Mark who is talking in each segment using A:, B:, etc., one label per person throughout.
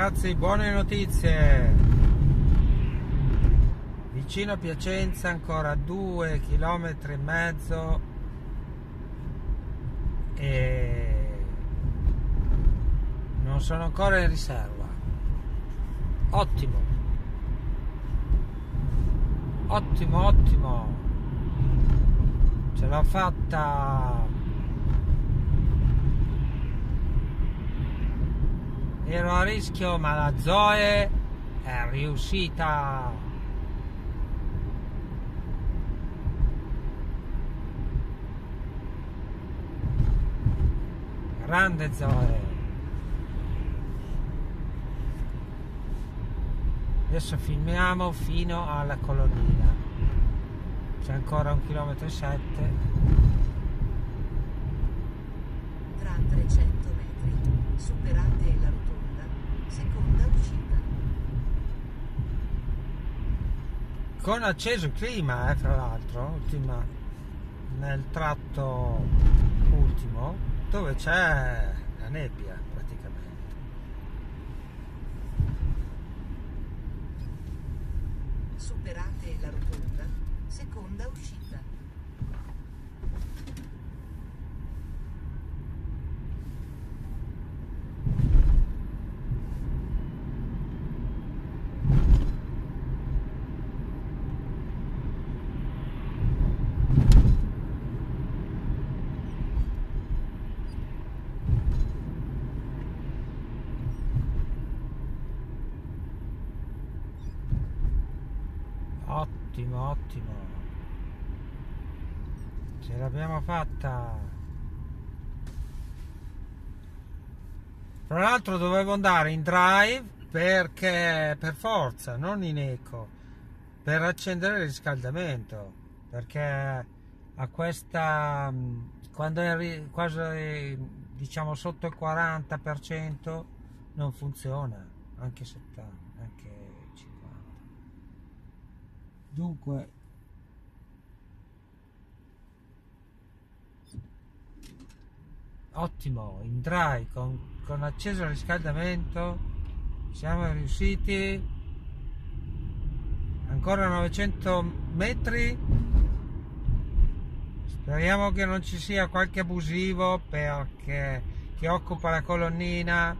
A: Ragazzi, buone notizie. Vicino a Piacenza ancora 2,5 km e non sono ancora in riserva. Ottimo, ottimo, ottimo, ce l'ho fatta. Ero a rischio, ma la Zoe è riuscita. Grande Zoe. Adesso filmiamo fino alla colonnina. C'è ancora 1,7 km.
B: Tra 300 metri, superate la rotonda, seconda uscita.
A: Con acceso il clima, fra l'altro, nel tratto ultimo, dove c'è la nebbia praticamente.
B: Superate la rotonda, seconda uscita.
A: Ottimo, ottimo, ce l'abbiamo fatta. Tra l'altro dovevo andare in drive perché per forza, non in eco, per accendere il riscaldamento, perché a questa, quando è quasi diciamo sotto il 40% non funziona, anche 70, anche 50. Dunque ottimo, in drive con acceso il riscaldamento siamo riusciti. Ancora 900 metri, speriamo che non ci sia qualche abusivo perché che occupa la colonnina.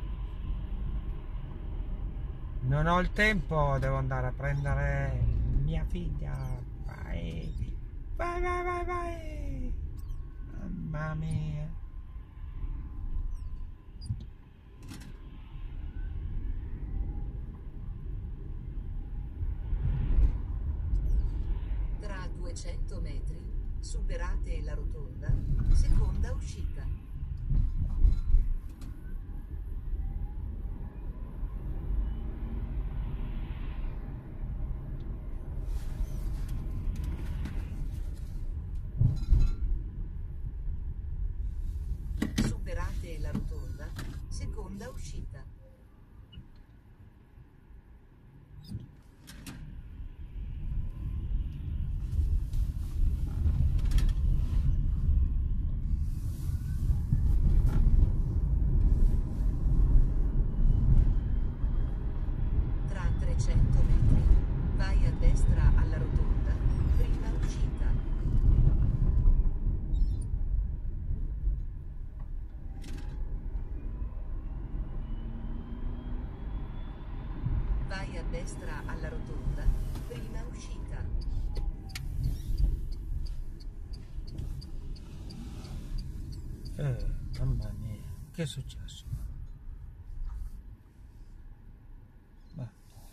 A: Non ho il tempo, devo andare a prendere mia figlia. Vai, vai, vai, vai, vai. Mamma mia.
B: Tra 200 metri, superate la rotonda, seconda uscita. Superate la rotonda, seconda uscita. Tra 300 metri, vai a destra alla rotonda, prima uscita. Vai a destra alla rotonda, prima uscita.
A: Mamma mia, che è successo? Beh.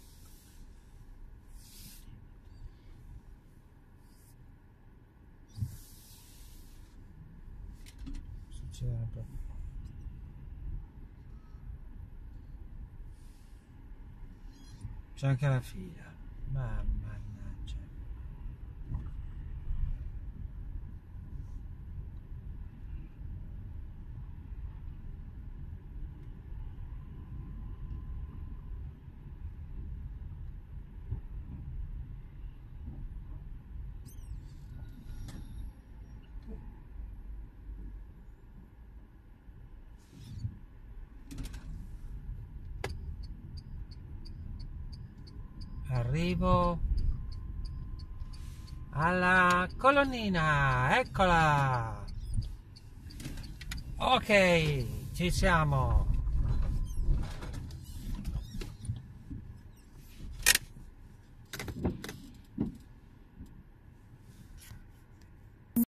A: Succede proprio. C'è anche la figlia, mannaggia. arrivo alla colonnina, eccola. Ok, ci siamo.